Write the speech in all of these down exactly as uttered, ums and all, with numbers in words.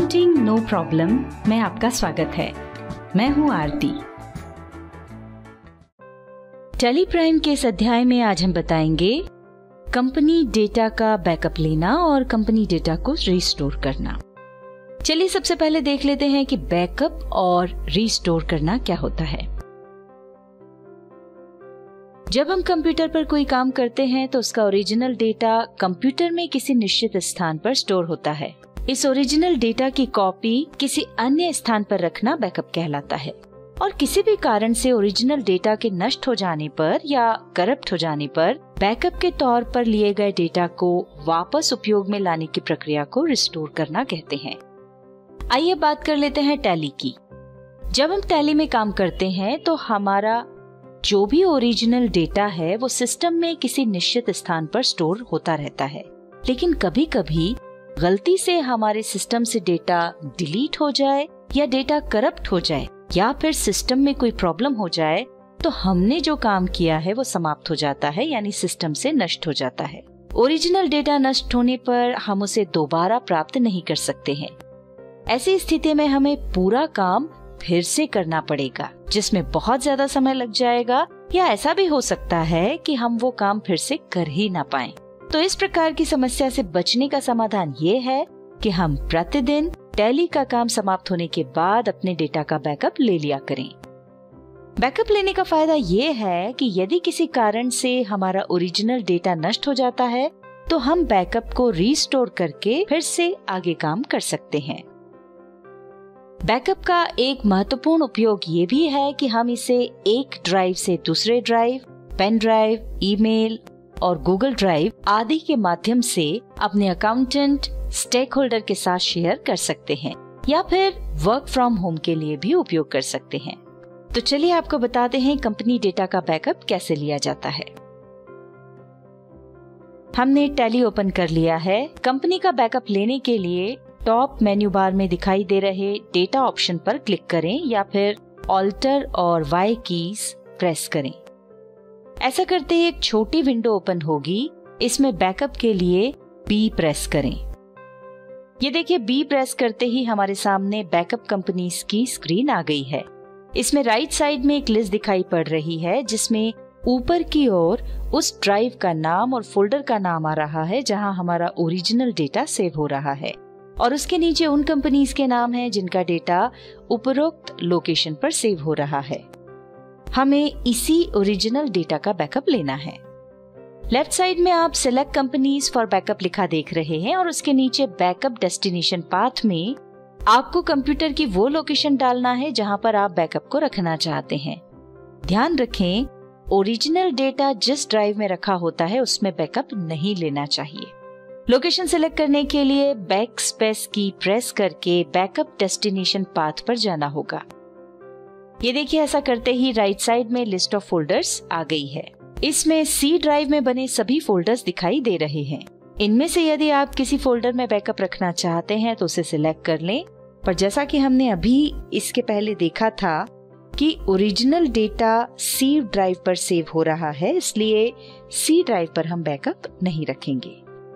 Accounting no problem में आपका स्वागत है। मैं हूं आरती। टेली प्राइम के इस अध्याय में आज हम बताएंगे कंपनी डेटा का बैकअप लेना और कंपनी डेटा को रिस्टोर करना। चलिए सबसे पहले देख लेते हैं कि बैकअप और रिस्टोर करना क्या होता है। जब हम कंप्यूटर पर कोई काम करते हैं तो उसका ओरिजिनल डेटा कंप्यूटर में किसी निश्चित स्थान पर स्टोर होता है। इस ओरिजिनल डेटा की कॉपी किसी अन्य स्थान पर रखना बैकअप कहलाता है। और किसी भी कारण से ओरिजिनल डेटा के नष्ट हो जाने पर या करप्ट हो जाने पर बैकअप के तौर पर लिए गए डेटा को वापस उपयोग में लाने की प्रक्रिया को रिस्टोर करना कहते हैं। आइए बात कर लेते हैं टैली की। जब हम टैली में काम करते हैं तो हमारा जो भी ओरिजिनल डेटा है वो सिस्टम में किसी निश्चित स्थान पर स्टोर होता रहता है। लेकिन कभी कभी गलती से हमारे सिस्टम से डेटा डिलीट हो जाए या डेटा करप्ट हो जाए या फिर सिस्टम में कोई प्रॉब्लम हो जाए तो हमने जो काम किया है वो समाप्त हो जाता है, यानी सिस्टम से नष्ट हो जाता है। ओरिजिनल डेटा नष्ट होने पर हम उसे दोबारा प्राप्त नहीं कर सकते हैं। ऐसी स्थिति में हमें पूरा काम फिर से करना पड़ेगा, जिसमें बहुत ज्यादा समय लग जाएगा या ऐसा भी हो सकता है कि हम वो काम फिर से कर ही ना पाएं। तो इस प्रकार की समस्या से बचने का समाधान ये है कि हम प्रतिदिन टैली का काम समाप्त होने के बाद अपने डेटा का बैकअप ले लिया करें। बैकअप लेने का फायदा ये है कि यदि किसी कारण से हमारा ओरिजिनल डेटा नष्ट हो जाता है तो हम बैकअप को रिस्टोर करके फिर से आगे काम कर सकते हैं। बैकअप का एक महत्वपूर्ण उपयोग ये भी है कि हम इसे एक ड्राइव से दूसरे ड्राइव, पेन ड्राइव, ईमेल और गूगल ड्राइव आदि के माध्यम से अपने अकाउंटेंट, स्टेक होल्डर के साथ शेयर कर सकते हैं या फिर वर्क फ्रॉम होम के लिए भी उपयोग कर सकते हैं। तो चलिए आपको बताते हैं कंपनी डेटा का बैकअप कैसे लिया जाता है। हमने टैली ओपन कर लिया है। कंपनी का बैकअप लेने के लिए टॉप मेन्यू बार में दिखाई दे रहे डेटा ऑप्शन पर क्लिक करें या फिर ऑल्टर और वाई कीज प्रेस करें। ऐसा करते ही एक छोटी विंडो ओपन होगी। इसमें बैकअप के लिए बी प्रेस करें। ये देखिए, बी प्रेस करते ही हमारे सामने बैकअप कंपनीज की स्क्रीन आ गई है। इसमें राइट साइड में एक लिस्ट दिखाई पड़ रही है जिसमें ऊपर की ओर उस ड्राइव का नाम और फोल्डर का नाम आ रहा है जहां हमारा ओरिजिनल डेटा सेव हो रहा है, और उसके नीचे उन कंपनीज के नाम हैं जिनका डेटा उपरोक्त लोकेशन पर सेव हो रहा है। हमें इसी ओरिजिनल डेटा का बैकअप लेना है। लेफ्ट साइड में आप सिलेक्ट कंपनीज फॉर बैकअप लिखा देख रहे हैं और उसके नीचे बैकअप डेस्टिनेशन पाथ में आपको कंप्यूटर की वो लोकेशन डालना है जहां पर आप बैकअप को रखना चाहते हैं। ध्यान रखें, ओरिजिनल डेटा जिस ड्राइव में रखा होता है उसमें बैकअप नहीं लेना चाहिए। लोकेशन सिलेक्ट करने के लिए बैक स्पेस की प्रेस करके बैकअप डेस्टिनेशन पाथ पर जाना होगा। ये देखिए, ऐसा करते ही राइट साइड में लिस्ट ऑफ फोल्डर्स आ गई है। इसमें सी ड्राइव में बने सभी फोल्डर्स दिखाई दे रहे हैं। इनमें से यदि आप किसी फोल्डर में बैकअप रखना चाहते हैं तो उसे सिलेक्ट कर लें। पर जैसा कि हमने अभी इसके पहले देखा था कि ओरिजिनल डेटा सी ड्राइव पर सेव हो रहा है, इसलिए सी ड्राइव पर हम बैकअप नहीं रखेंगे।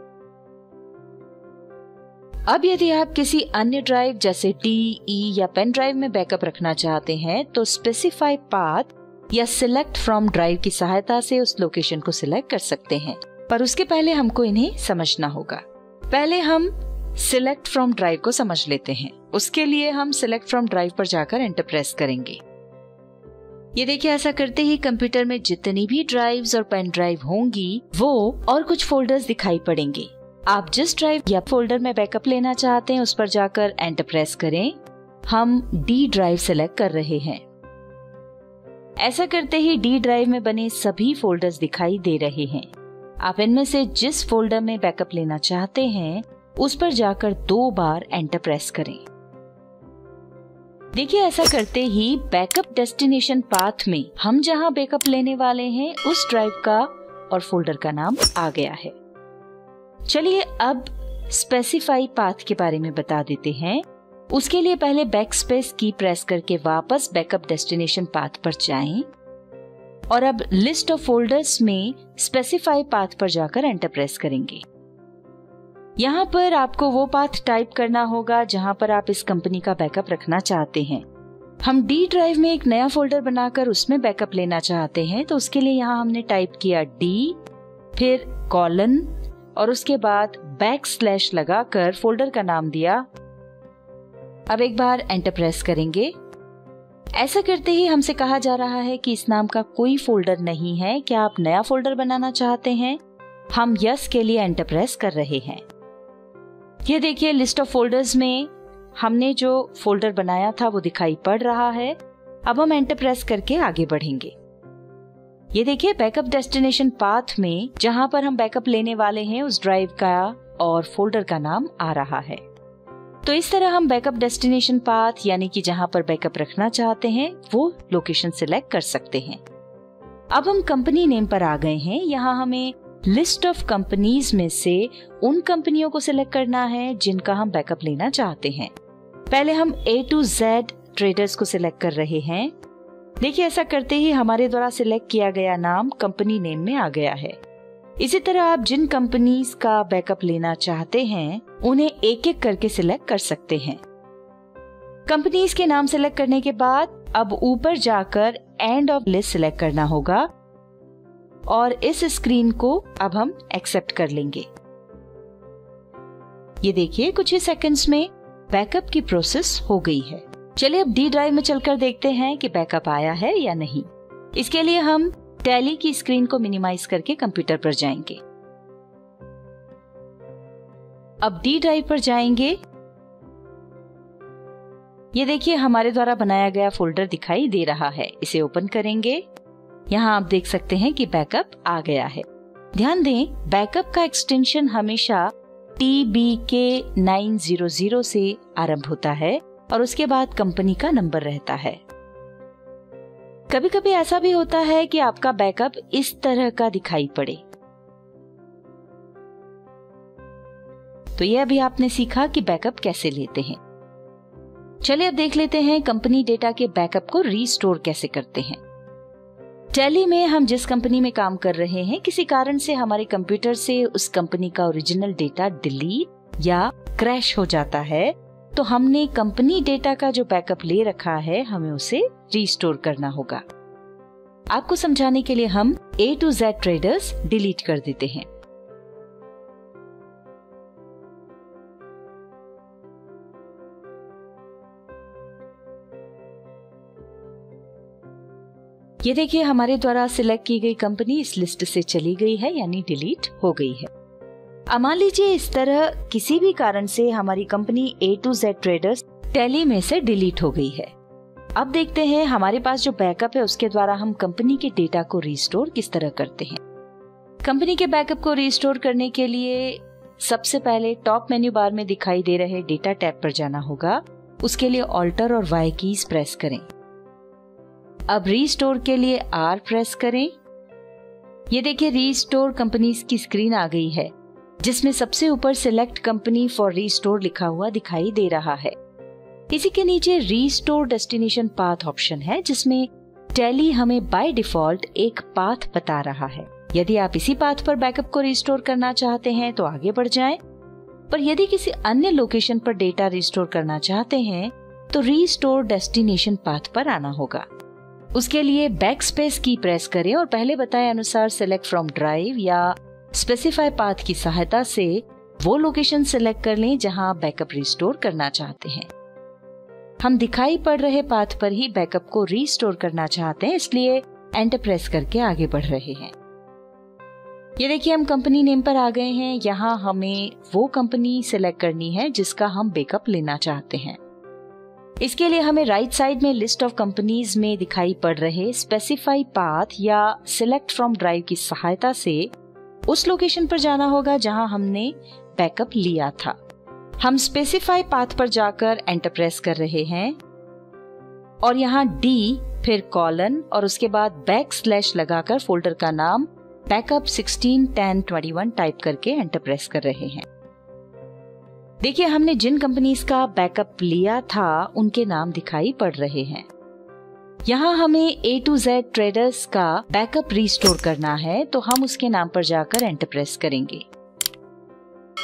अब यदि आप किसी अन्य ड्राइव जैसे डी, ई या पेन ड्राइव में बैकअप रखना चाहते हैं तो स्पेसिफाई पाथ या सिलेक्ट फ्रॉम ड्राइव की सहायता से उस लोकेशन को सिलेक्ट कर सकते हैं। पर उसके पहले हमको इन्हें समझना होगा। पहले हम सिलेक्ट फ्रॉम ड्राइव को समझ लेते हैं। उसके लिए हम सिलेक्ट फ्रॉम ड्राइव पर जाकर एंटर प्रेस करेंगे। ये देखिए, ऐसा करते ही कंप्यूटर में जितनी भी ड्राइव्स और पेन ड्राइव होंगी वो और कुछ फोल्डर्स दिखाई पड़ेंगे। आप जिस ड्राइव या फोल्डर में बैकअप लेना चाहते हैं उस पर जाकर एंटर प्रेस करें। हम डी ड्राइव सेलेक्ट कर रहे हैं। ऐसा करते ही डी ड्राइव में बने सभी फोल्डर्स दिखाई दे रहे हैं। आप इनमें से जिस फोल्डर में बैकअप लेना चाहते हैं उस पर जाकर दो बार एंटर प्रेस करें। देखिए, ऐसा करते ही बैकअप डेस्टिनेशन पाथ में हम जहां बैकअप लेने वाले हैं उस ड्राइव का और फोल्डर का नाम आ गया है। चलिए अब स्पेसिफाई पाथ के बारे में बता देते हैं। उसके लिए पहले बैक स्पेस की प्रेस करके वापस बैकअप डेस्टिनेशन पाथ पर जाएं और अब लिस्ट ऑफ फोल्डर्स में स्पेसिफाई पाथ पर जाकर एंटर प्रेस करेंगे। यहाँ पर आपको वो पाथ टाइप करना होगा जहाँ पर आप इस कंपनी का बैकअप रखना चाहते हैं। हम डी ड्राइव में एक नया फोल्डर बनाकर उसमें बैकअप लेना चाहते हैं, तो उसके लिए यहाँ हमने टाइप किया डी, फिर कॉलन और उसके बाद बैक स्लैश लगाकर फोल्डर का नाम दिया। अब एक बार एंटर प्रेस करेंगे। ऐसा करते ही हमसे कहा जा रहा है कि इस नाम का कोई फोल्डर नहीं है, क्या आप नया फोल्डर बनाना चाहते हैं? हम यस के लिए एंटर प्रेस कर रहे हैं। ये देखिए लिस्ट ऑफ फोल्डर्स में हमने जो फोल्डर बनाया था वो दिखाई पड़ रहा है। अब हम एंटर प्रेस करके आगे बढ़ेंगे। ये देखिए बैकअप डेस्टिनेशन पाथ में जहां पर हम बैकअप लेने वाले हैं उस ड्राइव का और फोल्डर का नाम आ रहा है। तो इस तरह हम बैकअप डेस्टिनेशन पाथ यानी कि जहां पर बैकअप रखना चाहते हैं वो लोकेशन सिलेक्ट कर सकते हैं। अब हम कंपनी नेम पर आ गए हैं। यहाँ हमें लिस्ट ऑफ कंपनीज में से उन कंपनियों को सिलेक्ट करना है जिनका हम बैकअप लेना चाहते हैं। पहले हम ए टू जेड ट्रेडर्स को सिलेक्ट कर रहे हैं। देखिए ऐसा करते ही हमारे द्वारा सिलेक्ट किया गया नाम कंपनी नेम में आ गया है। इसी तरह आप जिन कंपनीज का बैकअप लेना चाहते हैं उन्हें एक एक करके सिलेक्ट कर सकते हैं। कंपनीज के नाम सिलेक्ट करने के बाद अब ऊपर जाकर एंड ऑफ लिस्ट सिलेक्ट करना होगा और इस स्क्रीन को अब हम एक्सेप्ट कर लेंगे। ये देखिए कुछ ही सेकंड्स में बैकअप की प्रोसेस हो गई है। चलिए अब डी ड्राइव में चलकर देखते हैं कि बैकअप आया है या नहीं। इसके लिए हम टैली की स्क्रीन को मिनिमाइज करके कंप्यूटर पर जाएंगे। अब डी ड्राइव पर जाएंगे। ये देखिए हमारे द्वारा बनाया गया फोल्डर दिखाई दे रहा है। इसे ओपन करेंगे। यहाँ आप देख सकते हैं कि बैकअप आ गया है। ध्यान दें बैकअप का एक्सटेंशन हमेशा T B K nine zero zero से आरंभ होता है और उसके बाद कंपनी का नंबर रहता है। कभी कभी ऐसा भी होता है कि आपका बैकअप इस तरह का दिखाई पड़े। तो ये अभी आपने सीखा कि बैकअप कैसे लेते हैं। चलिए अब देख लेते हैं कंपनी डेटा के बैकअप को रीस्टोर कैसे करते हैं। टैली में हम जिस कंपनी में काम कर रहे हैं किसी कारण से हमारे कंप्यूटर से उस कंपनी का ओरिजिनल डेटा डिलीट या क्रैश हो जाता है, तो हमने कंपनी डेटा का जो बैकअप ले रखा है हमें उसे रीस्टोर करना होगा। आपको समझाने के लिए हम A to Z traders delete कर देते हैं। ये देखिए हमारे द्वारा सिलेक्ट की गई कंपनी इस लिस्ट से चली गई है यानी डिलीट हो गई है। अब मान लीजिए इस तरह किसी भी कारण से हमारी company A to Z traders Tally में से डिलीट हो गई है। अब देखते हैं हमारे पास जो बैकअप है उसके द्वारा हम कंपनी के डेटा को रिस्टोर किस तरह करते हैं। कंपनी के बैकअप को रिस्टोर करने के लिए सबसे पहले टॉप मेन्यू बार में दिखाई दे रहे डेटा टैब पर जाना होगा। उसके लिए ऑल्टर और वाई कीज प्रेस करें। अब रीस्टोर के लिए आर प्रेस करें। ये देखिए रीस्टोर कंपनीज की स्क्रीन आ गई है जिसमें सबसे ऊपर सिलेक्ट कंपनी फॉर रीस्टोर लिखा हुआ दिखाई दे रहा है। इसी के नीचे रीस्टोर डेस्टिनेशन पाथ ऑप्शन है जिसमें टैली हमें बाय डिफॉल्ट एक पाथ बता रहा है। यदि आप इसी पाथ पर बैकअप को रिस्टोर करना चाहते हैं तो आगे बढ़ जाएं, पर यदि किसी अन्य लोकेशन पर डेटा रिस्टोर करना चाहते हैं तो रीस्टोर डेस्टिनेशन पाथ पर आना होगा। उसके लिए बैक स्पेस की प्रेस करें और पहले बताए अनुसार सिलेक्ट फ्रॉम ड्राइव या स्पेसिफाई पाथ की सहायता से वो लोकेशन सिलेक्ट कर लें जहां आप बैकअप रिस्टोर करना चाहते हैं। हम दिखाई पड़ रहे पाथ पर ही बैकअप को रिस्टोर करना चाहते हैं, इसलिए एंटर प्रेस करके आगे बढ़ रहे हैं। ये देखिए हम कंपनी नेम पर आ गए हैं। यहाँ हमें वो कंपनी सिलेक्ट करनी है जिसका हम बैकअप लेना चाहते हैं। इसके लिए हमें राइट साइड में लिस्ट ऑफ कंपनीज में दिखाई पड़ रहे स्पेसिफाई पाथ या सिलेक्ट फ्रॉम ड्राइव की सहायता से उस लोकेशन पर जाना होगा जहां हमने बैकअप लिया था। हम स्पेसिफाई पाथ पर जाकर एंटर प्रेस कर रहे हैं और यहाँ डी फिर कॉलन और उसके बाद बैक स्लैश लगाकर फोल्डर का नाम backup sixteen ten twenty one type करके एंटर प्रेस कर रहे हैं। देखिए हमने जिन कंपनीज का बैकअप लिया था उनके नाम दिखाई पड़ रहे हैं। यहाँ हमें ए टू जेड ट्रेडर्स का बैकअप रिस्टोर करना है तो हम उसके नाम पर जाकर एंटर प्रेस करेंगे।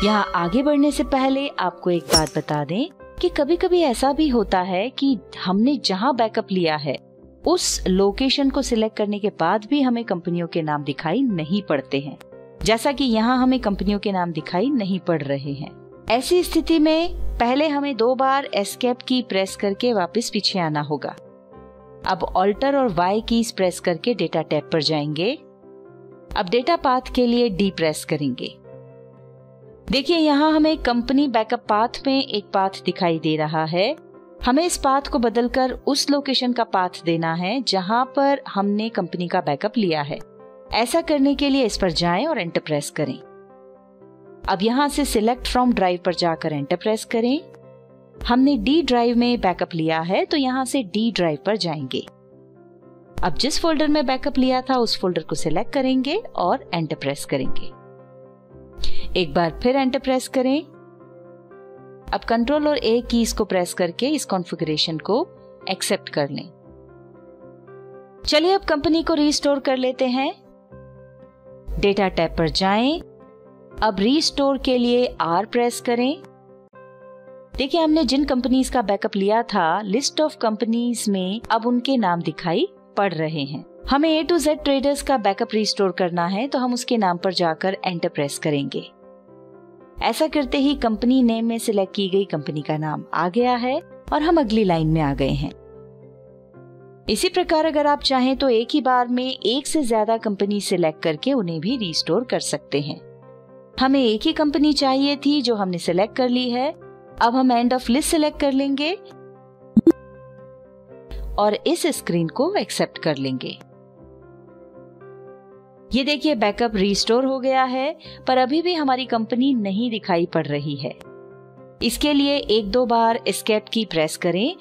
यहाँ आगे बढ़ने से पहले आपको एक बात बता दें कि कभी कभी ऐसा भी होता है कि हमने जहाँ बैकअप लिया है उस लोकेशन को सिलेक्ट करने के बाद भी हमें कंपनियों के नाम दिखाई नहीं पड़ते हैं, जैसा कि यहाँ हमें कंपनियों के नाम दिखाई नहीं पड़ रहे हैं। ऐसी स्थिति में पहले हमें दो बार एस्केप की प्रेस करके वापस पीछे आना होगा। अब ऑल्टर और वाई कीज प्रेस करके डेटा टैब पर जाएंगे। अब डेटा पाथ के लिए डी प्रेस करेंगे। देखिए यहाँ हमें कंपनी बैकअप पाथ में एक पाथ दिखाई दे रहा है। हमें इस पाथ को बदलकर उस लोकेशन का पाथ देना है जहां पर हमने कंपनी का बैकअप लिया है। ऐसा करने के लिए इस पर जाएं और एंटर प्रेस करें। अब यहां से सिलेक्ट फ्रॉम ड्राइव पर जाकर एंटर प्रेस करें। हमने डी ड्राइव में बैकअप लिया है तो यहां से डी ड्राइव पर जाएंगे। अब जिस फोल्डर में बैकअप लिया था उस फोल्डर को सिलेक्ट करेंगे और एंटर प्रेस करेंगे। एक बार फिर एंटर प्रेस करें। अब कंट्रोल और ए कीज को प्रेस करके इस कॉन्फ़िगरेशन को एक्सेप्ट कर लें। चलिए अब कंपनी को रीस्टोर कर लेते हैं। डेटा टैब पर जाएं। अब रीस्टोर के लिए आर प्रेस करें। देखिए हमने जिन कंपनीज का बैकअप लिया था लिस्ट ऑफ कंपनीज में अब उनके नाम दिखाई पड़ रहे हैं। हमें ए टू जेड ट्रेडर्स का बैकअप रीस्टोर करना है तो हम उसके नाम पर जाकर एंटर प्रेस करेंगे। ऐसा करते ही कंपनी नेम में सिलेक्ट की गई कंपनी का नाम आ गया है और हम अगली लाइन में आ गए हैं। इसी प्रकार अगर आप चाहें तो एक ही बार में एक से ज्यादा कंपनी सिलेक्ट करके उन्हें भी रीस्टोर कर सकते हैं। हमें एक ही कंपनी चाहिए थी जो हमने सिलेक्ट कर ली है। अब हम एंड ऑफ लिस्ट सिलेक्ट कर लेंगे और इस स्क्रीन को एक्सेप्ट कर लेंगे। ये देखिए बैकअप रीस्टोर हो गया है पर अभी भी हमारी कंपनी नहीं दिखाई पड़ रही है। इसके लिए एक दो बार एस्केप की प्रेस करें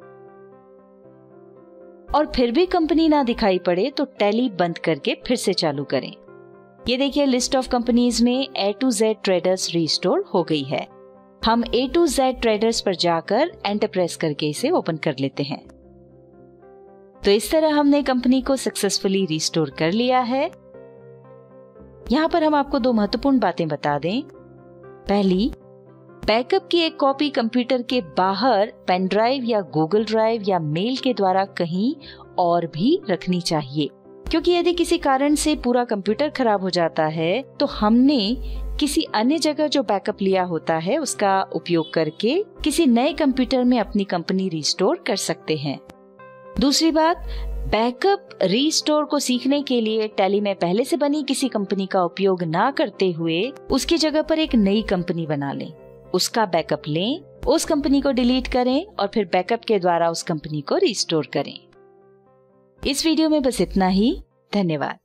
और फिर भी कंपनी ना दिखाई पड़े तो टैली बंद करके फिर से चालू करें। ये देखिए लिस्ट ऑफ कंपनीज में A to Z traders restore हो गई है। हम ए टू जेड ट्रेडर्स पर जाकर एंटर प्रेस करके इसे ओपन कर लेते हैं। तो इस तरह हमने कंपनी को सक्सेसफुली रीस्टोर कर लिया है। यहाँ पर हम आपको दो महत्वपूर्ण बातें बता दें। पहली, बैकअप की एक कॉपी कंप्यूटर के बाहर पेन ड्राइव या गूगल ड्राइव या मेल के द्वारा कहीं और भी रखनी चाहिए, क्योंकि यदि किसी कारण से पूरा कंप्यूटर खराब हो जाता है तो हमने किसी अन्य जगह जो बैकअप लिया होता है उसका उपयोग करके किसी नए कंप्यूटर में अपनी कंपनी रीस्टोर कर सकते हैं। दूसरी बात, बैकअप रीस्टोर को सीखने के लिए टैली में पहले से बनी किसी कंपनी का उपयोग ना करते हुए उसकी जगह पर एक नई कंपनी बना लें, उसका बैकअप लें, उस कंपनी को डिलीट करें और फिर बैकअप के द्वारा उस कंपनी को रीस्टोर करें। इस वीडियो में बस इतना ही। धन्यवाद।